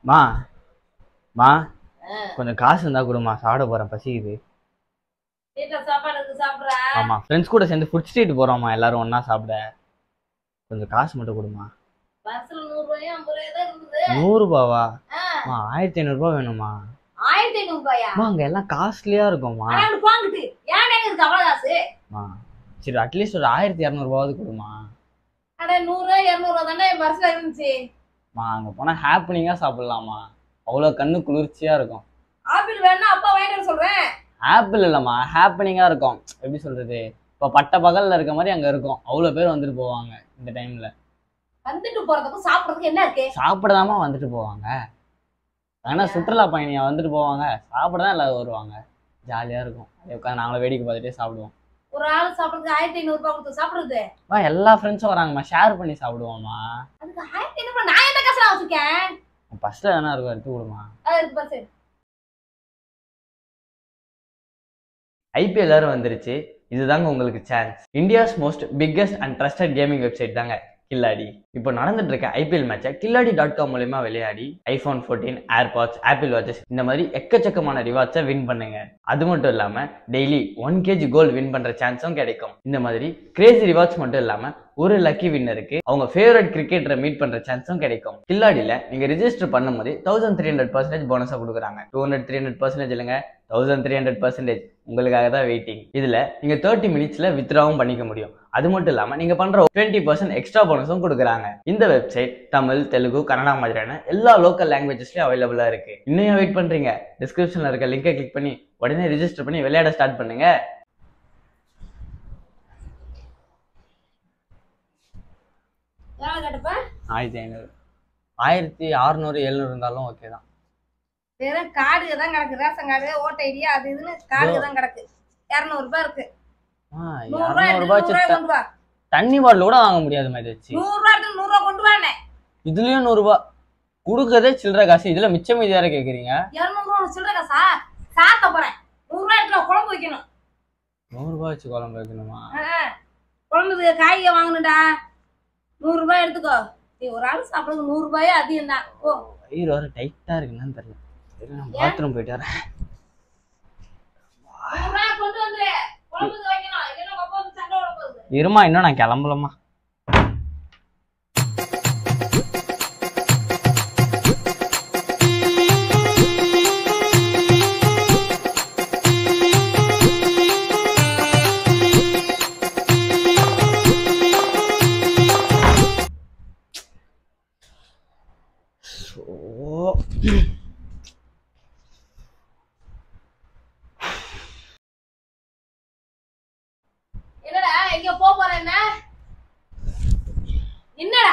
மா மா கொஞ்சம் காசு இருந்தா கொடுமா, சாப்பிட போறேன், பசிக்குது. வீட்ல சாப்பாடு இருக்கு, சாப்பிடுறா? ஆமா, ஃப்ரெண்ட்ஸ் கூட சேர்ந்து ஃபுட் ஸ்ட்ரீட் போறோம்மா, எல்லாரும் ஒண்ணா சாப்பிட. கொஞ்சம் காசு மட்டும் கொடுமா. பஸ்ல 100 ரூபாயா 50 ரூபாயா தான் இருந்தது. 100 ரூபாவா? 1500 ரூபாய் வேணுமா? 1500 ரூபாயா? அங்க எல்லாம் காஸ்ட்லியா இருக்கும்மா. அட போங்கிட்டு ஏன் எங்க இருக்கு அவ்வளவு காசு? சரி, அட்லீஸ்ட் ஒரு 1200 ரூபாவது கொடுமா. அட 100 200 தானே என் பர்ஸ்ல இருந்துச்சு. அங்க போனா ஹாப்பினிங்கா சாப்பிடலாமா, அவ்வளவு கண்ணு குளிர்ச்சியா இருக்கும். ஆப்பிள் வேணா அப்பா வாங்கிட்டு வர சொல்றேன். ஆப்பிள் இல்லம்மா, ஹாப்பினிங்கா இருக்கும். எப்படி சொல்றது, இப்ப பட்ட பகல்ல இருக்க மாதிரி அங்க இருக்கும். அவ்வளவு பேர் வந்துட்டு போவாங்க இந்த டைம்ல. வந்துட்டு போறதுக்கும் சாப்பிடுறதுக்கு என்ன இருக்கு? சாப்பிடாம வந்துட்டு போவாங்க. ஆனா சுற்றுலா பயணியா வந்துட்டு போவாங்க, சாப்பிடதான் எல்லாரும் வருவாங்க. ஜாலியா இருக்கும். அதே உட்காந்து நாங்களும் வேடிக்கை பார்த்துட்டே சாப்பிடுவோம். ஒரு ஆள் சாப்பிடுறதுக்கு 1500 ரூபாய் கொடுத்து சாப்பிடுறது? எல்லா ஃப்ரெண்ட்ஸும் வராங்கம்மா, ஷேர் பண்ணி சாப்பிடுவோம்மா. அதுக்கு 1500 ரூபாய் நான் என்ன காசு வச்சிருக்கேன்? பஸ்ல தானே இருக்கும், எடுத்து கொடுமா. அது இருக்கு பஸ். ஐபிஎல் வேற வந்துருச்சு. இதுதாங்க உங்களுக்கு chance. India's most biggest and trusted gaming website தாங்க கில்லாடி. இப்போ நடந்துட்டு இருக்க ஐபிஎல் மேட்சை கில்லாடி.com மூலமா விளையாடி iPhone 14, ஏர்பாட்ஸ், ஆப்பிள் வாட்சஸ் இந்த மாதிரி எக்கச்சக்கமான ரிவார்ட்ஸை வின் பண்ணுங்க. அது மட்டும் இல்லாம டெய்லி 1 kg கோல்டு வின் பண்ற சான்ஸும் கிடைக்கும். இந்த மாதிரி கிரேசி ரிவார்ட்ஸ் மட்டும் இல்லாம ஒரு லக்கி வின்னருக்கு அவங்க ஃபேவரட் கிரிக்கெட்டரை மீட் பண்ற சான்ஸும் கிடைக்கும். கில்லாடியில நீங்க ரெஜிஸ்டர் பண்ணும்போது 1300% போனஸா கொடுக்குறாங்க. 200-300% இல்லைங்க, 1300% உங்களுக்காக தான் வெயிட்டிங். இதுல நீங்க 30 மினிட்ஸ்ல வித்ராவும் பண்ணிக்க முடியும். அது மட்டும் இல்லாம நீங்க பண்ற 20% எக்ஸ்ட்ரா போனஸும் கொடுக்குறாங்க. இந்த வெப்சைட் தமிழ், தெலுங்கு, கன்னடா மாதிரியான எல்லா லோக்கல் லாங்குவேஜஸ்லயும் அவைலபிளா இருக்கு. இன்னும் வெயிட் பண்றீங்க? டிஸ்கிரிப்ஷன்ல இருக்க லிங்கை கிளிக் பண்ணி உடனே ரெஜிஸ்டர் பண்ணி விளையாட ஸ்டார்ட் பண்ணுங்க. எவ்வளவு கேட்டப்ப? 1500, 1600, 700 இருந்தாலும் ஓகே தான். வெறும் கார்டு தான் கிடக்கு, ரேஷன் கார்டு, ஓட்ட ஐடியா, அது இதுன்னு கார்டு தான் கிடக்கு. 200 ரூபாய் இருக்கு. 200 ரூபாய் தண்ணி பாட்டில் கூட வாங்க முடியாது மாதிரி வச்சு. 100 ரூபாய் எடுத்து 100 ரூபாய் கொண்டு வானே. இதுலயும் 100 ரூபாய் கொடுக்கறதே சில்லற காசு. இதுல மிச்சம் மீதி யார கேக்குறீங்க? 200 ரூபாய் சில்லற காசா? சாத்த போறேன். 100 ரூபாய் எடுத்து குழம்பு வைக்கணும். 100 ரூபாய் வச்சு குழம்பு வைக்கணுமா? குழம்புக்கு காய்கறி வாங்கணும்டா. 100 ரூபாய் எடுத்துக்கோ. நீ ஒரு ஆள் சாப்பிடுறது 100 ரூபாயே அதிகம் தான். ஓ, வயிறு வர டைட்டா இருக்குன்னு தெரியல. நான் பாத்ரூம் போயிட்டு வரேன். 100 ரூபாய் கொண்டு வந்து குழம்புக்கு வைக்கணும். இல்லைன்னா அப்பா வந்து சண்டை வர போகுது. இருமா, இன்னும் நான் கிளம்பலமா. என்னடா எங்க போற? என்னடா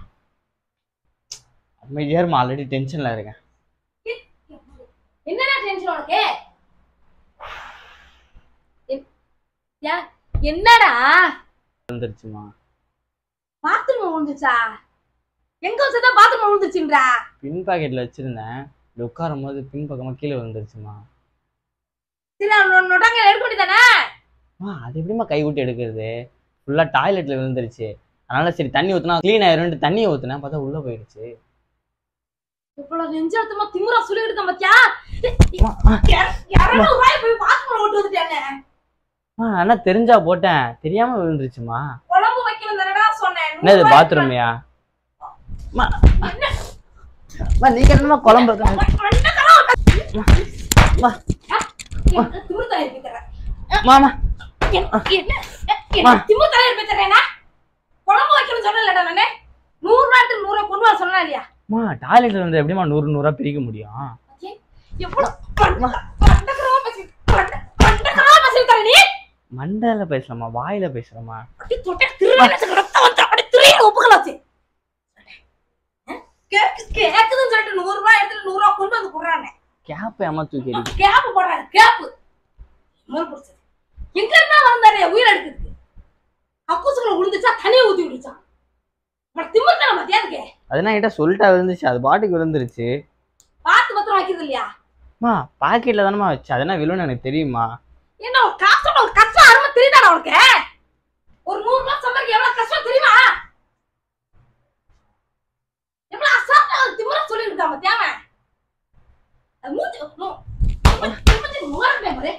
அமைதியா இருமா, ஆல்ரெடி டென்ஷன்ல இருக்கேன். என்னடா டென்ஷன் உனக்கு? என்னடா வந்துருச்சுமா. பாத்ரூம் விழுந்துச்சா? எங்க வச்சதா பாத்ரூம் விழுந்துச்சுன்றா? பின் பாக்கெட்ல வச்சிருந்தேன், உட்காரும் போது பின் பக்கமா கீழே விழுந்துருச்சுமா. சரி, நொட்டாங்க எடுக்க வேண்டியதானே? அது எப்படிமா கை விட்டு எடுக்கிறது? ஃபுல்லா டாய்லெட்ல விழுந்துருச்சு. அதனால சரி தண்ணி ஊத்துனா கிளீன் ஆயிரும்னு தண்ணியை ஊத்துனேன், பார்த்தா உள்ள போயிடுச்சு. இவ்வளவு நெஞ்சழுத்தமா திமிரா சொல்லி எடுக்க பாத்தியா? 200 ரூபாய் போய் பாத்ரூம் ஓட்டு வந்துட்டானே. ஆனா தெரிஞ்சா போட்டேன், தெரியாம விழுந்துருச்சுமா. குழம்பு வைக்கணும் தானடா சொன்னேன். என்னது பாத்ரூம்யா? நீங்க என்னமா குழம்பு மாமா குழம்பு வைக்கணும் சொன்னேன்லடா நானு. 100 ரூபாய் 100 ரூபாய் கொண்டு வர சொன்னா இல்லையா? டாய்லெட்ல இருந்து எப்படிமா 100 100 பிரிக்க முடியும்? மண்டல பேசலாமா, வாயில பேசுறமா? கேக்குதுன்னு சொல்லிட்டு 100 ரூபாய் எடுத்து 100 ரூபாய் கொண்டு வந்து குடுறானே. கேப் ஏமா தூக்கி அடி. கேப் போடுறாரு, கேப் புடிச்சது. எங்க இருந்தா வந்தாரு உயிர் எடுக்குது. அக்கூசுக்குள்ள விழுந்துச்சா தனியா ஊத்தி விடுச்சான். திமிர்தான மத்தியாதுக்கு. அதெல்லாம் என்கிட்ட சொல்லிட்டா விழுந்துச்சு, அது பாட்டுக்கு விழுந்துருச்சு. பார்த்து பத்திரம் வைக்கிறது இல்லையா? பாக்கெட்ல தானமா வச்சு, அதெல்லாம் விழுன்னு எனக்கு தெரியுமா? என்ன காசோட ஒரு கஷ்டம் அருமை தெரியுதாடா உனக்கு? ஒரு 100 ரூபாய் சம்பாதிக்க எவ்வளவு கஷ்டம் தெரியுமா? எவ்வளவு அசால்ட்டா திமிரா சொல்லிட்டு இருக்கா மத்தியாம. பாரு.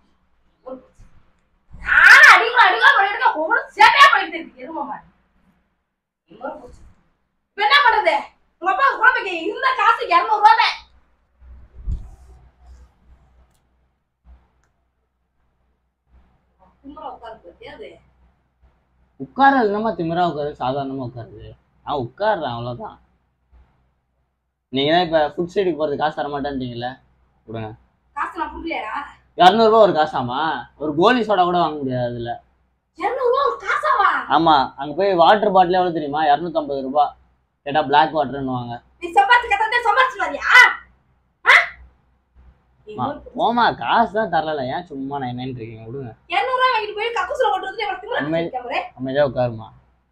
நான் அடிக்கலாம் பண்ணிட்டு ஒவ்வொரு சேட்டையா பண்ணிட்டு இருக்கு எருமாமா. இப்ப என்ன பண்றது? உங்க அப்பா குழம்புக்கு இருந்த காசு 200 ரூபாய் தான். திமிரா உட்கார்ந்து தெரியாது. உட்கார்றது நம்ம திமிரா உட்காரு, சாதாரணமா உட்காருது. நான் உட்கார்றேன் அவ்வளவுதான். நீங்க தான் இப்ப ஃபுட் சைடுக்கு போறது காசு தர மாட்டேன்றீங்கல்ல, கொடுங்க. காசு நான் குடுக்கலையா? 200 ரூபாய் ஒரு காசாமா? ஒரு கோலி சோடா கூட வாங்க முடியாது அதுல. 200 ரூபாய் ஒரு காசாவா? ஆமா, அங்க போய் வாட்டர் பாட்டில் எவ்வளவு தெரியுமா? 250 ரூபாய். கேட்டா பிளாக் வாட்டர்னுவாங்க. நீ சம்பாதிச்சு கட்டதே சம்பாதிச்சு வரியா? ஓமா காசு தான் தரல, ஏன் சும்மா நான் என்னன்னு இருக்கீங்க, விடுங்க. 200 ரூபாய் வாங்கிட்டு போய் கக்கூசுல ஓட்டு வந்து இவன் திமிரா இருக்காமரே. அமைதியா உட்காருமா.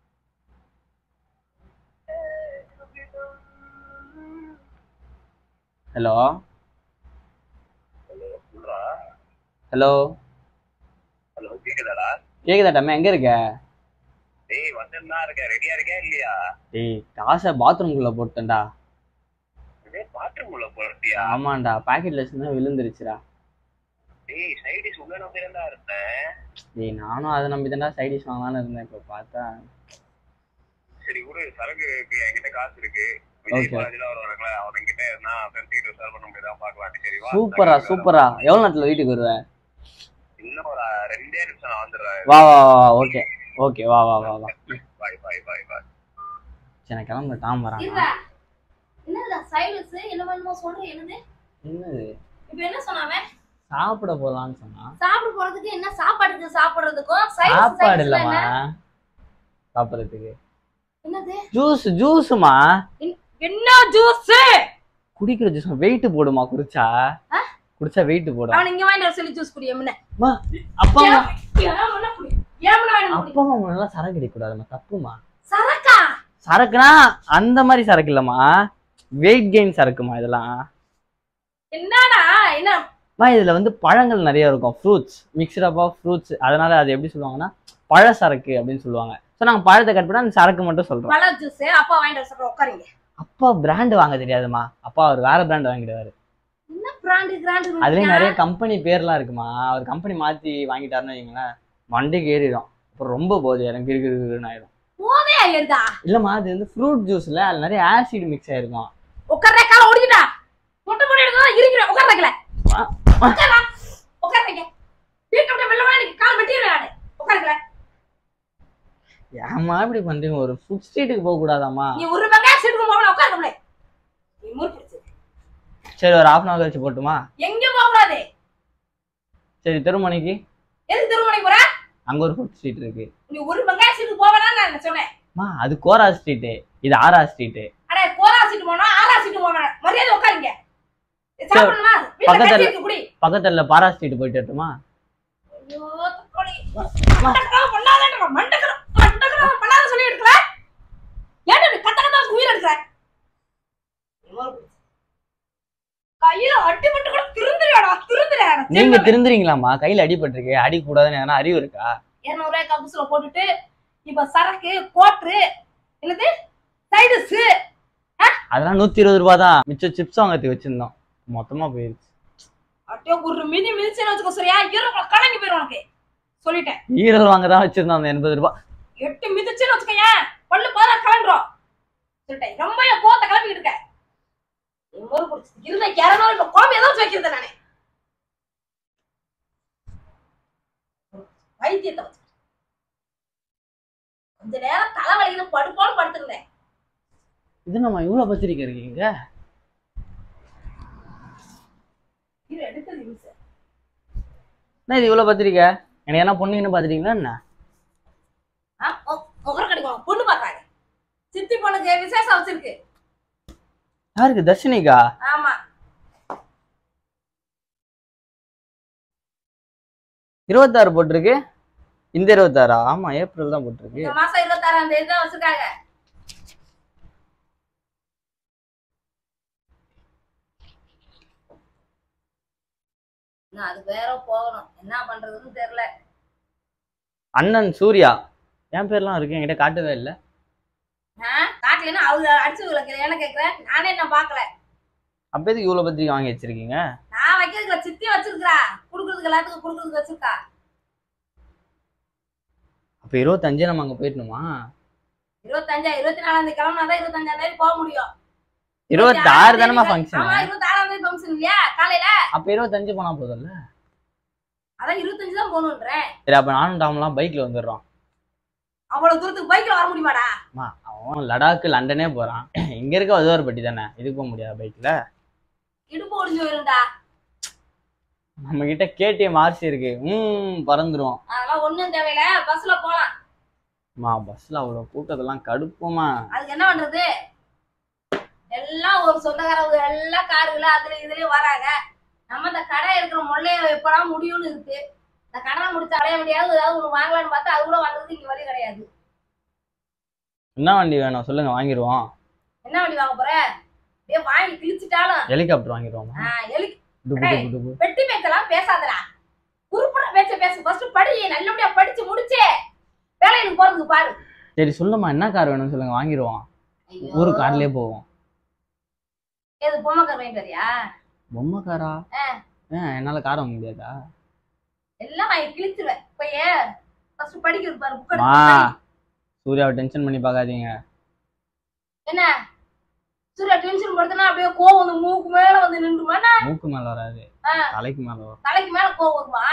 ஹலோ ஹலோ ஹலோ கேக்குதாடா? கேக்குதாட்டா? எங்க இருக்க? டேய் வந்துன்னா இருக்க, ரெடியா இருக்கே இல்லையா? டேய் காசை பாத்ரூம்குள்ள போட்டேன்டா. டேய் பாத்ரூம் உள்ள போறட்டியா? ஆமாண்டா, பாக்கெட்ல வச்சிருந்தா விழுந்துருச்சுடா. டேய் சைடு டிஷ் உள்ள நம்பி இருந்தா இருந்தேன். டேய் நானும் அதை நம்பி தான்டா சைட் டிஷ் வாங்கலாம்னு இருந்தேன். இப்ப பார்த்தா சரி விடு, சரக்கு என்கிட்ட காசு இருக்கு. விஜய் பாலாஜில வருவாங்கல, அவன்கிட்ட நான் ஃப்ரெண்ட்ஸ் கிட்ட ஷேர் பண்ண முடியாதா பாக்கலாம். சரி வா. சூப்பரா சூப்பரா. எவ்வளவு நேரத்துல வீட்டுக்கு வருவ? இன்னும் ஒரு 2 நிமிஷம் நான் வந்துடுறேன். வா வா வா. ஓகே ஓகே, வா வா வா வா. பாய் பாய் பாய் பாய். சரி நான் கிளம்புறேன், டாம் வரான். என்னடா சைலன்ஸ் என்ன வேணுமோ சொல்ற? என்னது என்னது? இப்போ என்ன சொன்னாவே? சாப்பிட போலாம்னு சொன்னா. சாப்பிட போறதுக்கு என்ன? சாப்பாடுக்கு சாப்பிடுறதுக்கும் சாப்பாடு இல்லம்மா, சாப்பிடுறதுக்கு. என்னது? ஜூஸ். ஜூஸ்மா. என்ன ஜூஸ்? குடிக்கிற ஜூஸ் வெயிட் போடுமா குடிச்சா? குடிச்சா வெயிட் போடும். அவன் இங்க வாங்கி சொல்லி ஜூஸ் குடி. எம்ன மா அப்பா ஏமன குடி. ஏமன வேணும் குடி. அப்பா முன்னால சரக்கு அடிக்க கூடாதுமா, தப்புமா. சரக்கா? சரக்குனா அந்த மாதிரி சரக்கு இல்லம்மா, வெயிட் கெயின் சரக்குமா இதெல்லாம். என்னடா என்ன? இதுல வந்து பழங்கள் நிறைய இருக்கும், fruits mixed up of fruits. அதனால அது எப்படி சொல்லுவாங்கன்னா பழ சரக்கு அப்படின்னு சொல்லுவாங்க. ஸோ நாங்கள் பழத்தை கட் பண்ணா அந்த சரக்கு மட்டும் சொல்றோம். பழ ஜூஸ் அப்பா வாங்கிட்டு சொல்றோம். உட்காருங்க. அப்பா பிராண்ட் வாங்க தெரியாதுமா, அப்பா அவர் வேற பிராண்ட் வாங்கிடுவாரு. என்ன பிராண்ட்? கிராண்ட் அதுலயும் நிறைய கம்பெனி பேர்லாம் இருக்குமா. அவர் கம்பெனி மாத்தி வாங்கிட்டாருன்னு வைங்களேன், மண்டைக்கு ஏறிடும். அப்புறம் ரொம்ப போகுது, எனக்கு இருக்குன்னு ஆயிடும். போதே ஆயிடுதா? இல்லம்மா, அது வந்து ஃப்ரூட் ஜூஸ்ல அது நிறைய ஆசிட் மிக்ஸ் ஆயிருக்கும். உட்கார்ற கால ஓடிக்கிட்டா முட்டை போட்டு எடுத்தா இருக்கிற. உட்கார்றக்கல உட்கார்றீங்க. வீட்டை வெள்ளமா நீ கால் வெட்டிடுறேன் நானு. உட்கார்றக்கல. ஏமா இப்படி பண்றீங்க? ஒரு ஃபுட் ஸ்ட்ரீட்டுக்கு போக கூடாதாமா? நீ ஒரு வெங்காயம் சீட்டுக்கு போகல. உட்கார்றக்கல. நீ மூர்த்தி. சரி ஒரு 1/2 hour கழிச்சு போட்டுமா? எங்க போக கூடாது. சரி திருமணிக்கு. எதுக்கு திருமணிக்கு போற? அங்க ஒரு ஃபுட் ஸ்ட்ரீட் இருக்கு. நீ ஒரு வெங்காயம் சீட்டுக்கு போவேனா நான் சொன்னேன். மா அது கோரா ஸ்ட்ரீட், இது ஆரா ஸ்ட்ரீட். அட கோரா சீட்டு போனா ஆரா சீட்டு போவேனா? மரியாதை உட்காருங்க. சாப்பிடணுமா? பக்கத்துல வீட்ல குடி. பக்கத்துல பாரா ஸ்ட்ரீட் போயிட்டு வரட்டுமா? ஐயோ தக்கோடி. மண்டக்கற பண்ணாதடா. மண்டக்கற பண்ணாத சொல்லி எடுக்கல. ஏன்டா நீ கத்த கத்த உயிர் எடுக்கற? கையில அடிபட்டு கூட திருந்துறியாடா, திருந்துற. நீங்க திருந்துறீங்களாமா? கையில அடிபட்டிருக்கு, அடி கூடாதுன்னு எதனா அறிவு இருக்கா? 200 ரூபாய் கப்புஸ்ல போட்டுட்டு இப்ப சரக்கு கோட்ரு என்னது சைடுஸ் அதெல்லாம் 120 ரூபாய் தான். மிச்சம் சிப்ஸ் வாங்கறதுக்கு வச்சிருந்தோம், மொத்தமா போயிருச்சு. அட்டே ஒரு மிதி மிதிச்சேன்னு வச்சுக்கோ சரியா, ஈரக்குள்ள கலங்கி போயிடும் உனக்கு சொல்லிட்டேன். ஈரல் வாங்க தான் வச்சிருந்தோம் அந்த 80 ரூபாய். 8 மிதிச்சேன்னு வச்சுக்கோங்க பல்லு பாரா கலண்டுரும் சொல்லிட்டேன். ரொம்ப கோத்த கிளம்பிக்கிட்டு இருக்க. ஒரு இருந்த 200 இப்ப கோபம் ஏதோ வைக்கிறது நானே. வைத்தியத்தை வச்சு கொஞ்ச நேரம் தலைவலியில படுப்போன்னு படுத்துருந்தேன். இது நம்ம இவ்வளவு பத்திரிக்கை இருக்கீங்க. இது இவ்வளவு பத்திரிக்கை எனக்கு என்ன பொண்ணுங்கன்னு பாத்துட்டீங்களா என்ன? முகர கிடைக்கும் பொண்ணு பாக்குறாங்க. சித்தி பொண்ணுக்கு விசேஷம் வச்சிருக்கு. யாருக்கு? தர்ஷினிக்கா? ஆமா 26 போட்டிருக்கு. இந்த 26? ஆமா ஏப்ரல் தான் போட்டிருக்கு. இந்த மாசம் 26ஆம் தேதி தான் வச்சிருக்காங்க. நான் அது வேற போகணும், என்ன பண்றதுன்னு தெரியல. அண்ணன் சூர்யா என் பேர்லாம் இருக்கு, என்கிட்ட காட்டவே இல்லை. காட்டலன்னா அவங்க அடிச்சு என்ன கேக்குறேன், நானே என்ன பாக்கல. அப்ப எதுக்கு இவ்வளவு பத்திரிக்கை வாங்கி வச்சிருக்கீங்க? நான் வைக்கிறதுல சித்தி வச்சிருக்கா. குடு குடுக்கறதுக்கு எல்லாத்துக்கும் குடுக்கறதுக்கு வச்சிருக்கா. அப்ப 25 நம்ம அங்க போயிடணுமா? 25 24 தேதி கிளம்பினாதான் 25 தேதி போக முடியும். 26 தானமா ஃபங்க்ஷன்? ஆமா 26 தேதி ஃபங்க்ஷன் இல்லையா காலையில? அப்ப 25 போனா போதும்ல? அதான் 25 தான் போகணுன்றேன். சரி அப்ப நானும் டாம்லாம் பைக்ல வந்துடுறோம். அவ்வளவு தூரத்துக்கு பைக்ல வர முடியுமாடா? அவன் லடாக்கு லண்டனே போறான். இங்க இருக்க வதுவார்பட்டி தானே, இதுக்கு போக முடியாது பைக்ல. இடுப்பு ஒடிஞ்சு போயிரும்டா. நம்ம கிட்ட KTM RC இருக்கு, பறந்துரும். அதெல்லாம் ஒண்ணும் தேவையில்ல, பஸ்ல போலாம். பஸ்ல அவ்வளவு கூட்டத்தெல்லாம் கடுப்புமா. அதுக்கு என்ன பண்றது? எல்லாம் ஒரு சொந்தக்காரங்க எல்லாம் காருல அதுல இதுலயும் வராங்க. நம்ம இந்த கடை இருக்கிற மொள்ளைய எப்பதான் முடியும்னு இருக்கு. இந்த கடனை முடிச்சு அடைய முடியாது, ஏதாவது ஒண்ணு வாங்கலாம்னு பார்த்தா அது கூட வாங்குறது இங்க வழி கிடையாது. என்ன வண்டி வேணும் சொல்லுங்க, வாங்கிடுவோம். என்ன வண்டி வாங்க போற? வாங்கி கிழிச்சிட்டாலும் ஹெலிகாப்டர் வாங்கிடுவோமா? வெட்டி பேச்செல்லாம் பேசாதடா, குறிப்பிட பேச்ச பேசு. ஃபர்ஸ்ட் படி, நல்லபடியா படிச்சு முடிச்சு வேலைக்கு போறதுக்கு பாரு. சரி சொல்லுமா, என்ன கார் வேணும்னு சொல்லுங்க, வாங்கிடுவோம். ஒரு கார்லயே போவோம். ஏது பொம்மை கார் வாங்கிட்டு வரியா? பொம்மை காரா? என்னால கார் வாங்க முடியாதா? எல்லாம் வாங்கி கிழிச்சிருவேன். போய் ஃபர்ஸ்ட் படிக்கிறது பாரு. புக் சூர்யாவை டென்ஷன் பண்ணி பார்க்காதீங்க. என்ன சூர்யா டென்ஷன் படுத்துனா அப்படியே கோவம் வந்து மூக்கு மேல வந்து நின்றுமா? மூக்கு மேல வராது, தலைக்கு மேல வரும். தலைக்கு மேல கோவம் வருமா?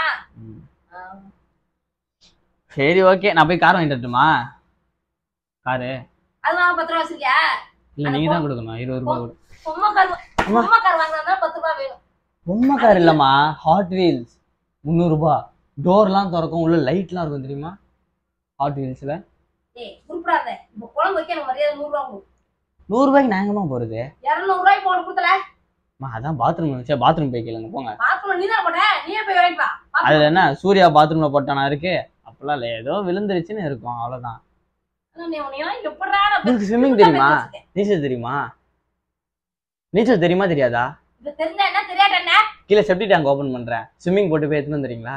சரி ஓகே, நான் போய் கார் வாங்கிட்டு வரட்டுமா? காரு அது வாங்க 10 ரூபா வச்சிருக்கியா? இல்ல நீங்க தான் கொடுக்கணும். 20 ரூபாய் கொடு. பொம்மை கார் வாங்கினா 10 ரூபாய் வேணும். பொம்மை கார் இல்லம்மா, ஹாட் வீல்ஸ் 300 ரூபாய். டோர்லாம் திறக்கும், உள்ள லைட்லாம் இருக்கும் தெரியுமா ஹாட் வீல்ஸ்ல? குறிப்பிடாத. இப்ப குழம்பு வைக்க எனக்கு மரியாதை 100 ரூபாய் கொடு. 100 ரூபாய்க்கு நாங்கம்மா போறது? 200 ரூபாய்க்கு போன கொடுத்தல. அதான் பாத்ரூம் வச்சா பாத்ரூம் போய் கேளுங்க போங்க. பாத்ரூம் நீ தான் போட்ட, நீயே போய் வாங்கிப்பா. அதுல என்ன சூர்யா பாத்ரூம்ல போட்டானா இருக்கு? அப்பெல்லாம் இல்ல, ஏதோ விழுந்துருச்சுன்னு இருக்கும், அவ்வளவுதான். உங்களுக்கு ஸ்விம்மிங் தெரியுமா? நீச்சல் தெரியுமா? நீச்சல் தெரியுமா தெரியாதா? கீழே செப்டி டேங்க் ஓபன் பண்றேன், ஸ்விம்மிங் போட்டு போய் எடுத்துன்னு வந்துறீங்களா?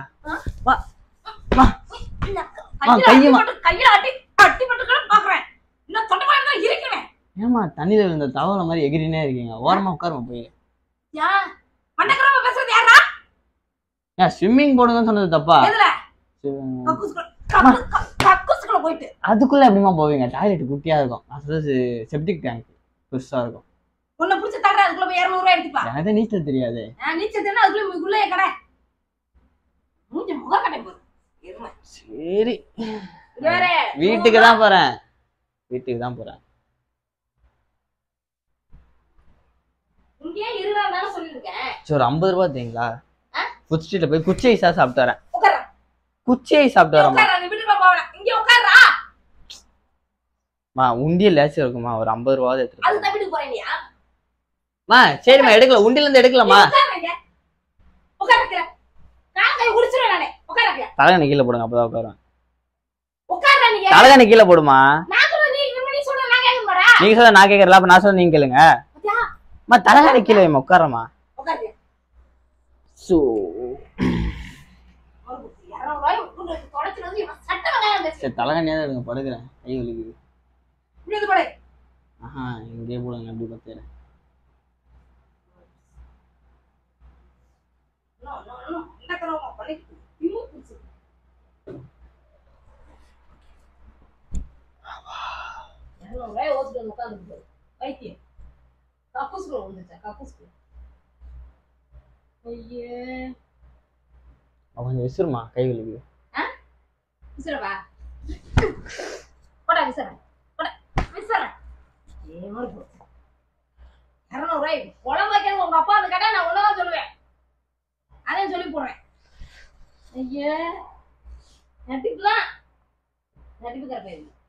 ஏமா தண்ணியில விழுந்த தவளை மாதிரி எகிரினே இருக்கீங்க, ஓரமா உட்காருமா போய். ஸ்விம்மிங் போடுங்கன்னு சொன்னது தப்பா? அதுக்குள்ள எப்படிமா போவீங்க? டாய்லெட் குட்டியா இருக்கும், அது செப்டிக் டேங்க் பெருசா இருக்கும். உன்னை புடிச்சு தள்ளுற, அதுக்குள்ள போய் 200 ரூபாய் எடுத்துப்பா. எனக்கு நீச்சல் தெரியாது. நீச்சல் தெரியும், அதுக்குள்ள கடை மூஞ்சி முக கடை போகுது. சரி வீட்டுக்கு தான் போறேன், வீட்டுக்கு தான் போறேன். இங்கே 20 நாள் சொல்லிருக்கேன். சரி ஒரு 50 ரூபாய் தேங்களா? ஃபுட் ஸ்ட்ரீட்ல போய் குச்சி ஐஸா சாப்பிட்டு வரேன். குச்சி ஐஸ் சாப்பிட்டு வரேன். இங்க உட்கார்றா. உண்டியல் லேச்சு இருக்குமா, ஒரு 50 ரூபாய் எடுத்து. அது தப்பிட்டு போறேனியா? சரிம்மா எடுக்கல, உண்டியல இருந்து எடுக்கலாமா? தலைகணி கீழே போடுங்க, அப்பதான் உட்காருவேன். தலைகணி கீழே போடுமா? நீங்க சொல்ல நான் கேட்கறல, அப்ப நான் சொல்ல நீங்க கேளுங்க. தலைகணி கீழே உட்காரமா? தலைகணியா தான் எடுங்க, படுக்கிறேன், கை வலிக்குது. இங்கே போடுங்க, அப்படி பார்த்துறேன். கொஞ்சம் விசிறுமா, கை வலிக்குது. குழம்பு வைக்கிறது உங்க அப்பா அந்த கடை நான் ஒன்னதான் சொல்லுவேன், அதையும் சொல்லி போடுறேன். ஐயா நட்டிப்புலாம் நட்டிப்பு கரை போயிருந்தேன்.